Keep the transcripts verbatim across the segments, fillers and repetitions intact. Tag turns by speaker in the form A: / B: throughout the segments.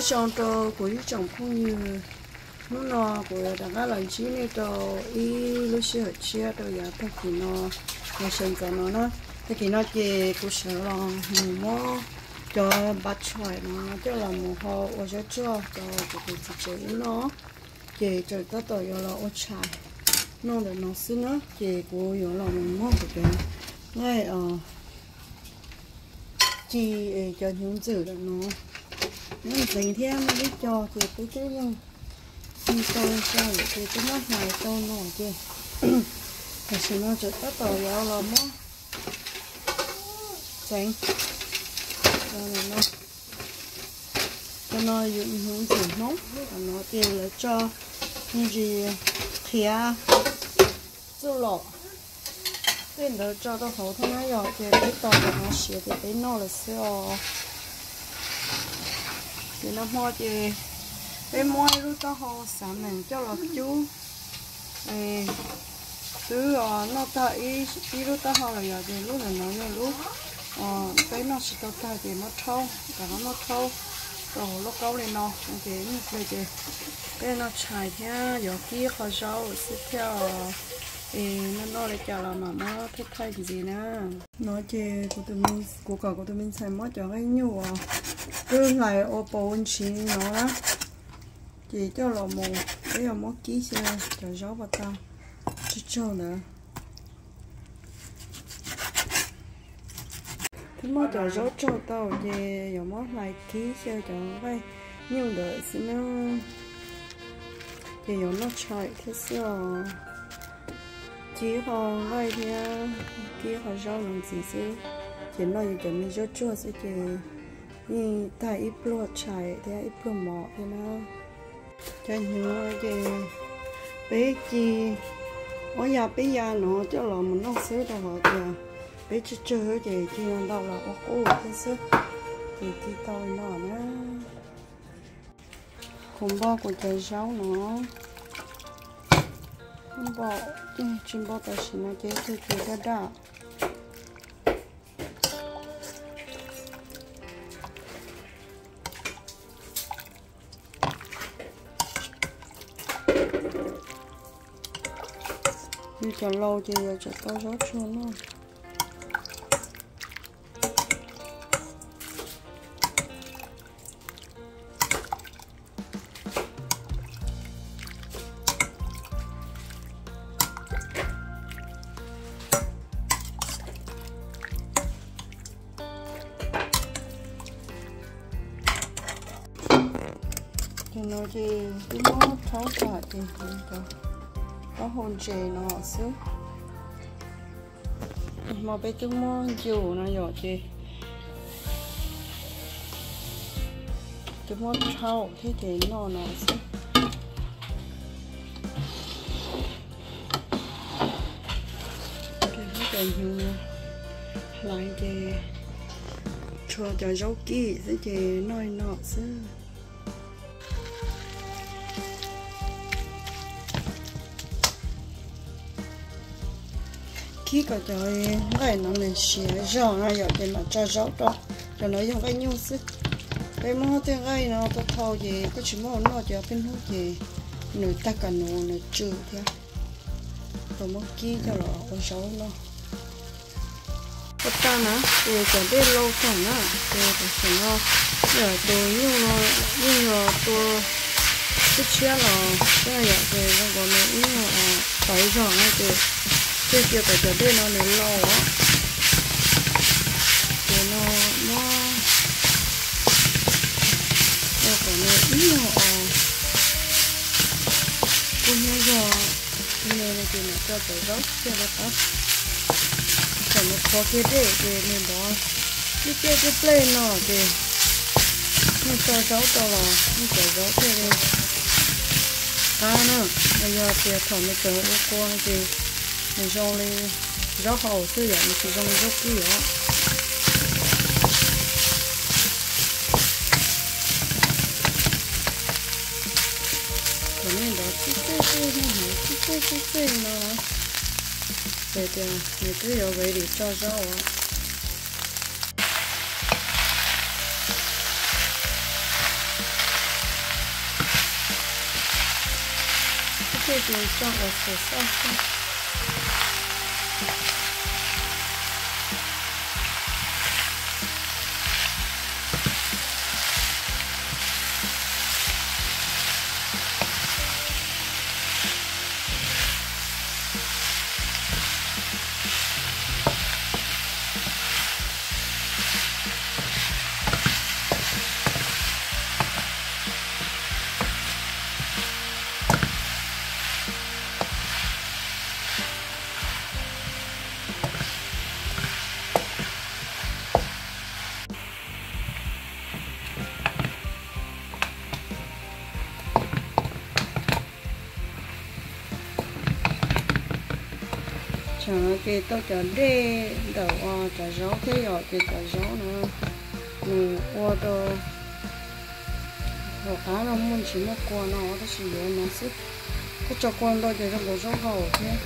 A: chọn cho của những chọn không như nó nó của đại gia lần chí này cho ý lúc xưa chia cho giờ thế thì nó nó sinh cho nó nó thế thì nó chỉ cũng sợ là mua cho bắt xoài nó cho là một hồ ở chỗ cho cho cái cái chế nó chỉ cho có tội là ở trái nó để nó xin nó chỉ của yếu là mình mua của cái ngay ở chỉ cho những chữ là nó nó dành thêm biết cho thì cái cái nhưng khi tôi cho thì cái nó này tôi nó chứ thật sự nó chỉ có tội yếu là mua tránh cho nó cho nó dùng hướng chữ nóng và nó tiền là cho như gì thìa dưa lọ tên đó cho nó hậu thôi nó rồi thì cái tàu nó xỉa thì cái nó là xưa thì nó mua thì cái mua lúc đó họ sản mình cho là chú từ nó ta ý ý lúc đó họ là giờ thì lúc này nó như lúc cái nó sẽ tao ta thì nó thâu cả nó thâu rồi lúc câu lên nó thì như vậy thì cái nó xài theo giờ kia khó rau sẽ theo thì nó nó lại chào là mà nó thích thay cái gì nữa nói chê của tụi mình của cả của tụi mình xài mất cho cái nhu à cứ lại ô bốn chín nó đó chỉ cho là một cái là mất ký xe cho rau và tao chút cho nữa thế mà cho rau cho tao về giờ mất lại ký xe cho vậy nhưng đợi xin nó thì giờ nó chạy thế sao chỉ còn vậy thì kia họ rau làm gì chứ chỉ nói cho mình rau chua sẽ chỉ như tại ít lúa chạy thì ít lúa mỏ thì nó cho nhiều cái bé chi ở nhà bé già nó cho là mình nó xứ đâu họ kìa bé chưa chơi thì chỉ làm đâu là ô cô thế xứ thì thì tôi nó nữa không bao của trái rau nó không bao chim bao tại sao nó chế chơi chơi ra đó như cho lâu thì cho tao rót cho nó thì nó thì cái nó tháo cả thì không có có hôn chè nó xứ mà bé chúng nó dù nó giỏi chè chúng nó tháo thế thì nó nó xứ cái cái cái như lại chè cho cho rau kỹ thế chè nói nó xứ khi có trời ngày nó lên xỉa rau nó giờ thì nó cho rau đó cho nó dùng cái nhung sức cái món thế ngày nó có thau gì có chỉ món nó cho bên hút gì nồi ta cả nồi nồi trừ thế rồi món kia cho nó con rau nó có ta nữa thì chẳng biết lâu khoảng nữa thì phải nó giờ tôi nhung nó nhung nó tôi cái chia nó cái này thì nó còn nó nhung nó tỏi rau này thì cái kia phải cho đây nó nên lâu á thì nó nó nó còn nó ít nhỏ cũng như giờ nên là thì nó cho tới gốc cho nó tắt còn nó có cái để thì nên đó cái kia cái play nó thì nó cho cháu cho là nó cho cháu thì à nữa bây giờ thì thằng nó chờ cô thì mình rau lên rau hậu sử dụng thì rau rau kia á cho nên đó chút chút chút nó chút chút chút chút nó để cho mình cứ vào vậy để cho rau á cái gì cho ở sửa sao chờ cái tôi chờ đi đầu chờ gió thế rồi thì chờ gió nữa mình qua đồ rồi cá nó muốn chỉ một con nó nó chỉ có nó sức cái cho con đôi thì trong có gió hậu thế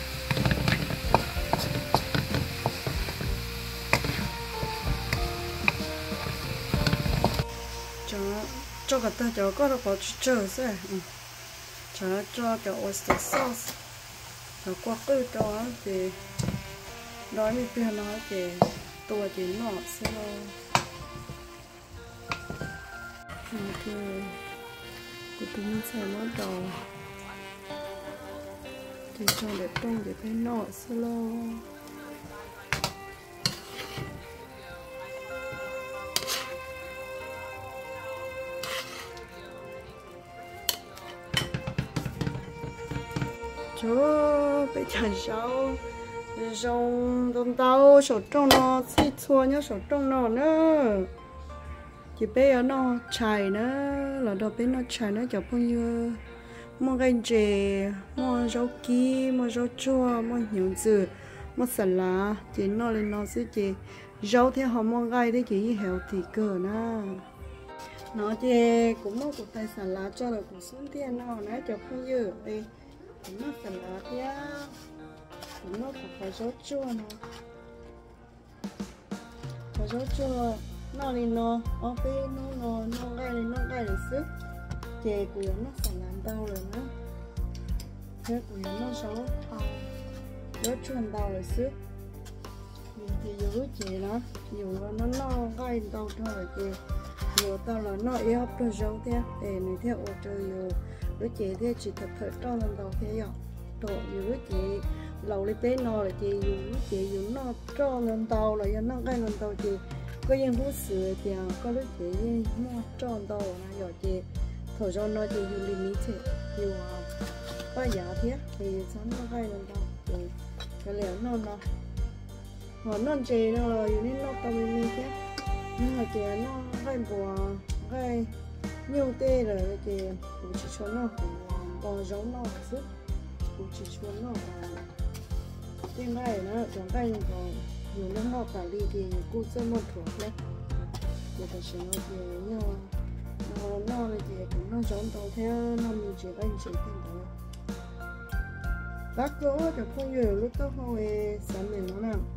A: cho cho cái tôi cho có được có chờ rồi chờ cho cho oyster sauce rồi qua cái đó thì nói với phía nó thì tôi thì nó sẽ ok của tôi mình sẽ bắt đầu thì cho để trong để phải nọ solo chúa bị chẳng sao rong đông tàu sổ trong nó xịt xua nhá sổ trong nó nữa chỉ bây giờ nó chảy nữa là đâu bên nó chảy nữa chả bao nhiêu mua cái gì mua rau kỳ mua rau chua mua nhiều thứ mua salad chỉ nó lên nó sẽ chỉ rau thì họ mua cái đấy chỉ heo thì cơ na nó chỉ cũng nó cũng tay salad cho là cũng xuống tiền nó nãy chả bao nhiêu đây cũng nó salad nhá cũng nó cũng phải rau chua nó phải rau chua nó đi nó ở bên nó nó nó gai lên nó gai lên sức chè của nó phải làm đau rồi nó thế của nó xấu nó chuẩn đau rồi sức thì dù chè nó dù nó nó gai đau thôi chè dù tao là nó yếu hấp cho rau thế để này theo ô chơi dù đứa chè thế chỉ thật thật cho lần đầu thế rồi tổ dù chè lâu lấy tế nó là chè dù chè dù nó cho lần đầu là nó gai lần đầu chè có những bút sữa thì có lúc chị mua tròn đầu là giờ chị thổi cho nó chị dùng limit nhiều có giá thiết thì sẵn nó gây lên đâu thì cái liệu nó nó họ non chị nó là dùng nó tao limit thế nhưng mà chị nó gây bùa gây nhiều tê rồi chị cũng chỉ cho nó cũng bò giống nó sức cũng chỉ cho nó tên này nó chẳng gây còn nhiều lúc nó cả đi thì cô sẽ một thuộc đấy để ta sẽ nói về nhau nó nó thì cũng nó giống tàu theo nó mình chỉ anh chỉ thêm đó bác gỗ cho không nhiều lúc tao hồi sáng mình nó nào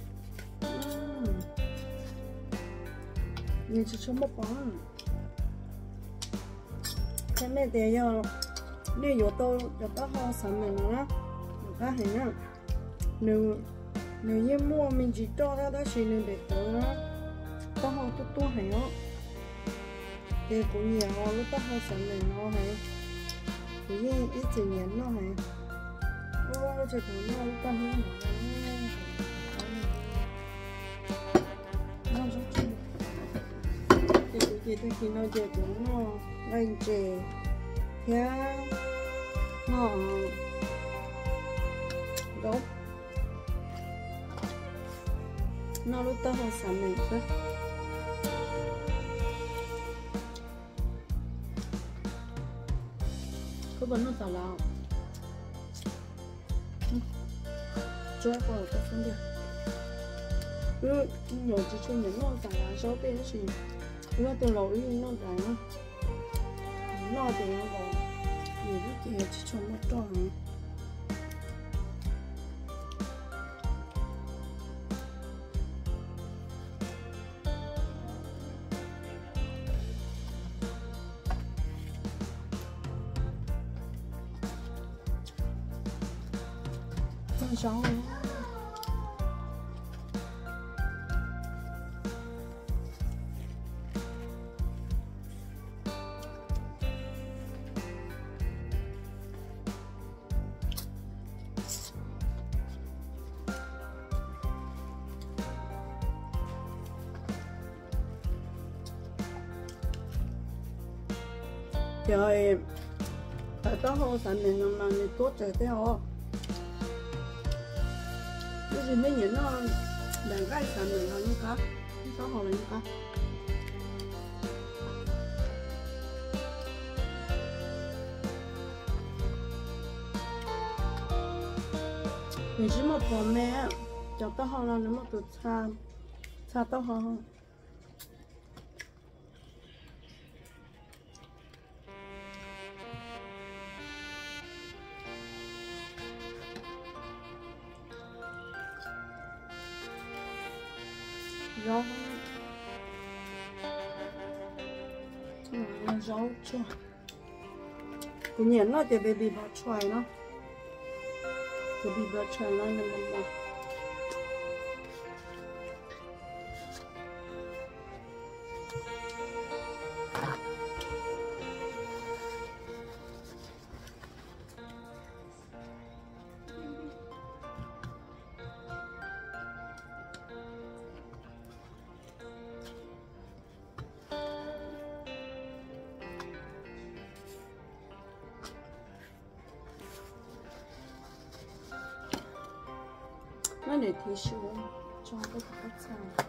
A: nhìn chỉ cho một bóng cái này thì giờ nếu yếu tôi cho tao hồi sáng mình nó các hình nhá nếu nếu như mua mình chỉ cho ra đó chỉ nên để tớ có họ tốt tốt hay đó thì cũng nhiều họ lúc đó họ sẵn này nó hay cũng như ít chỉ nhấn nó hay ô chỉ có nó lúc đó nó nó rất chi thì cũng chỉ tôi khi nó chỉ cũng nó anh chè theo nó gốc nó lúc đó họ sẵn này đó có vấn nó tào lao cho qua ở các phương tiện cứ nhiều chỉ cho những nó tào lao số bên nó gì nó từ lâu đi nó dài nó nó từ nó vào nhiều cái gì chỉ cho nó tròn gió trời tại tao hồ sản này làm làm thì tốt trời thế hồ cái gì mấy nhỉ nó đàn gái sản này là như cá tao hồ là như cá thì chỉ một bò mẹ cho tao hồ là nó một tụt xa xa tao hồ rau rau cho tự nhiên nó chỉ bị bị bỏ xoài nó chỉ bị bỏ xoài nó nên là nó để tí xuống cho cái cắt sao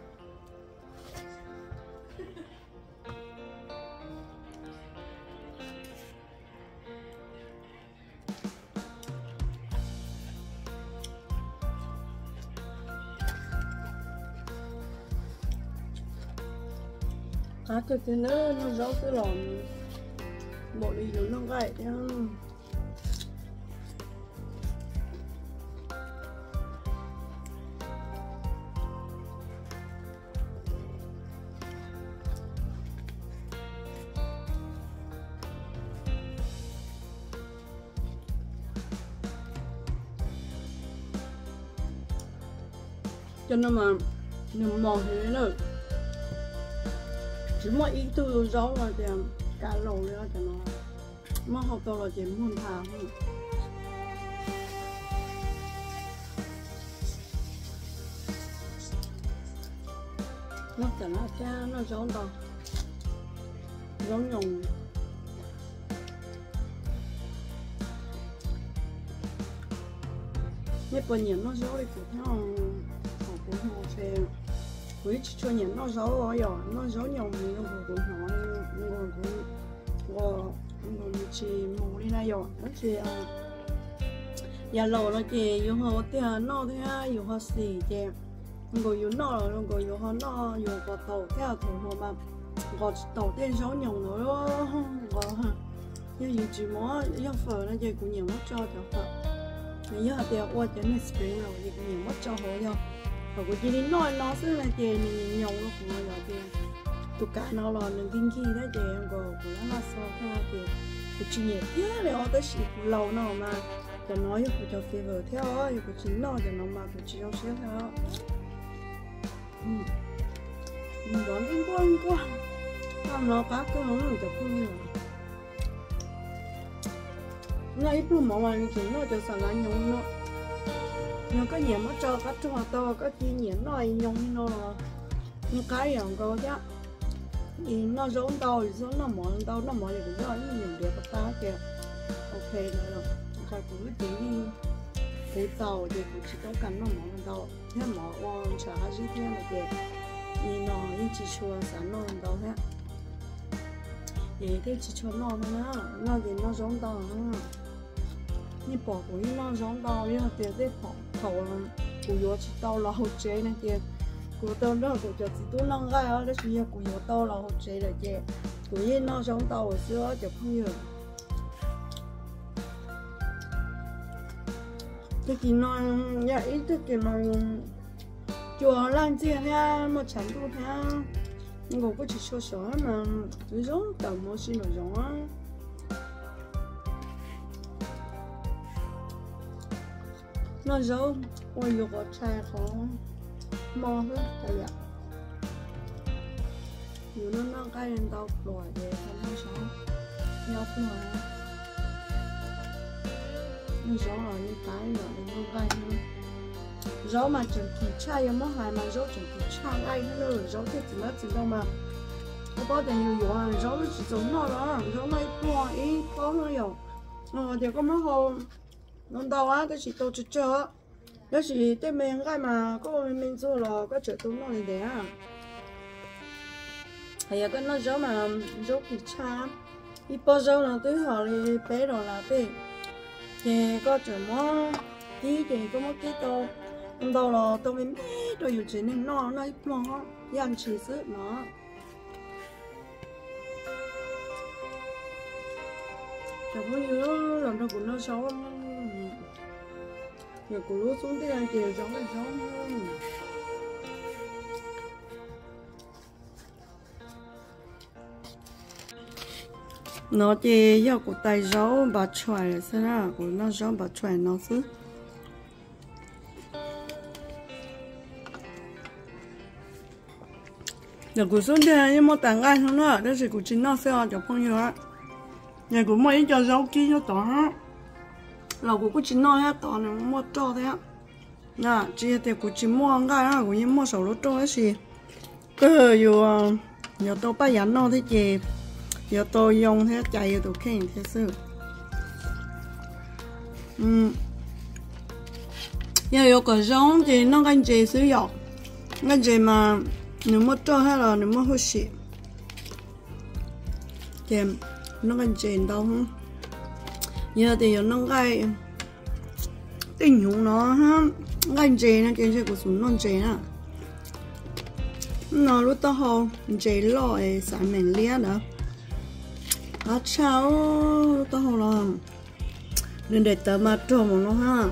A: cá cái thứ nữa nó rau cái lò bộ đi nó gậy theo cho nên mà mình mò thế nữa chỉ mỗi ý từ rau là thì cá lầu nữa cho nó mà học to là chỉ muốn thả thôi nó chẳng là cha nó rau to rau nhồng nhất bao nhiêu nó rau đi cũng theo cũng không xe với cho những nó giấu rồi nó giấu nhiều mình nó cũng hỏi nó cũng cũng cũng chỉ mua đi này rồi nó chỉ nhà lầu nó chỉ dùng họ thì nó thì dùng họ xì chứ người dùng nó rồi người dùng họ nó dùng cái tàu theo thùng họ mà cái tàu tiên giấu nhiều nữa rồi nhưng dùng chỉ mỗi dùng phở nó chỉ cũng nhiều mất cho cho phở nhưng mà tiền qua cho nên spring rồi cũng nhiều mất cho họ rồi và cô chỉ đi nói nó sẽ là chè này nhậu nó cũng là chè tụi cả nó là nên kinh khi đó chè em có cũng là nó sao thế nào chè cô chỉ nhẹ thế này họ tới chỉ cũng lâu nó mà cho nói cô cho phê vợ theo á cô chỉ nói cho nó mà cô chỉ cho xếp theo mình đoán kinh quan quan làm nó cá cơ nó được không nhiều ngay ít lúc mà mình chỉ nói cho sản là nhậu nó nhưng có nhiều mất cho các trò to có chi nhiễm nó nhung nó nhưng cái dạng có chứ thì nó giống tao thì giống nó mỏ tao nó mỏ thì cũng rõ những nhiều đẹp ta kìa ok rồi rồi cũng cái tiếng cái tàu thì cũng chỉ có cần nó mỏ tao thế mỏ quan trả hai chữ thế là kìa thì nó như chỉ chua sản nó tao thế thì thế chỉ chua nó thôi nó thì nó giống tao nữa你保护你那种到要点在跑跑了，古药去到了后追那点，古到那古就只都能爱啊，那是要古药到了后追了些，古一那种到我是要就朋友，这个呢也一直给呢，就让这样么程度他，我不去说啥嘛，这种到么是那种啊。 nó dấu ôi dù có trai khó mò hết cái ạ dù nó nó cái lên tao đuổi để không nó sống nhóc mà nó dấu là những cái rồi để nó gây nữa dấu mà chẳng kỳ trai mà hai mà dấu chẳng kỳ trai gây nữa dấu thế chỉ nó chỉ đâu mà nó có thể nhiều nhiều à dấu nó chỉ giống nó đó dấu này bỏ ý có hơi nhiều ờ thì có mấy hôm nó đau á cái chỉ tôi chỉ chờ cái chỉ tên mình cái mà có mình做了cái chuyện tôi nói đấy à hay cái nó dấu mà dấu kỳ cha ít bao dấu là tôi hỏi đi bé rồi là bé thì có chuyện mà tí thì có một cái tôi không đâu là tôi mình biết tôiอยู่chỉ nên nó nó ít nó yan chỉ sự nó chẳng có nhớ làm đâu cũng nó xấu người của lúa xuống tới ăn chiều giống là giống nó chỉ do của tay giấu bà xoài là sao đó của nó giấu bà xoài nó xứ giờ của xuống đây nhưng mà tặng ai không nữa đó là của chính nó sẽ cho phong nhiêu á nhà của mấy cho giấu kia cho tỏ ha là của cô chính nó ha tỏ này mua cho thế á nè chỉ thì của chính mua cái á của những mua sầu lúa cho cái gì cứ dù giờ tôi bắt dẫn nó thế gì giờ tôi dùng thế chạy tôi khen thế sự ừ giờ có cái giống thì nó cái gì sử dụng cái gì mà nếu mua cho hay là nếu mua hút xị thì nó cái gì đâu giờ thì nó cái tình huống nó ha cái gì nó cái gì của chúng nó gì nè nó lúc đó họ gì loại sản phẩm lia nữa à cháu lúc đó họ làm nên để tớ mà trồng nó ha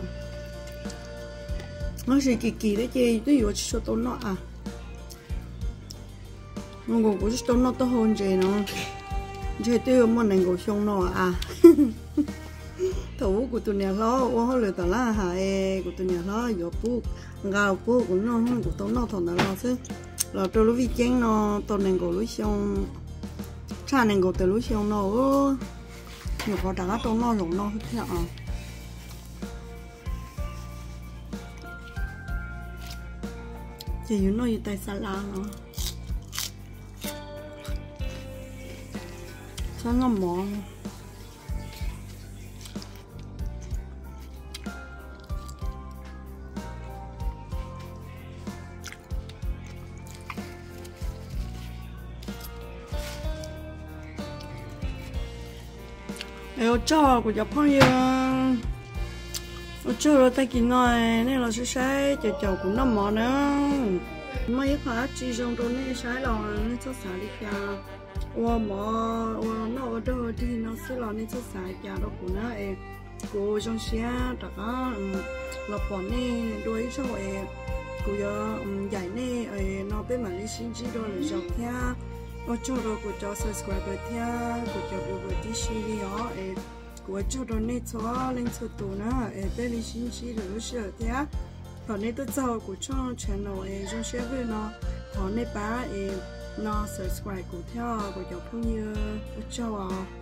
A: nó sẽ kỳ kỳ đấy chứ tôi yêu cho tôi nó à nó cũng có cho nó to hơn gì nó chứ tôi muốn này của xong nó à thủ của tụi nhà lo ô hơi lười tao là hại của tụi nhà lo giờ pu gạo pu của nó của tôi nó thằng nào chứ là tôi lúc vi chén nó tôi này của lúc xong cha này của tôi lúc xong nó nhiều có đá tôi nó rồi nó hết theo à chỉ nó như tay salad nó sao nó mỏ ở chỗ của Nhật Bản ở chỗ rồi ta kia nói nên là sẽ sai chờ chờ cũng nằm mỏ nữa mấy khóa chỉ trong đó nên sai là nên cho xài đi cả ô mỏ ô nó ở đâu thì nó sẽ là nên cho xài cả đó cũng nó em cô trong xe đó là bỏ nè đuôi cho em cô giờ giải nè nó bên mà đi xin chỉ đó là dọc theo ở chỗ đó cô cho subscribe theo cô cho video đi share đó em cô cho đó nè cho lên cho tụi nó em bên đi xin chỉ rồi share theo còn nè tôi cho cô cho channel em trong share với nó còn nè ba em nó subscribe cô theo cô cho phong như cho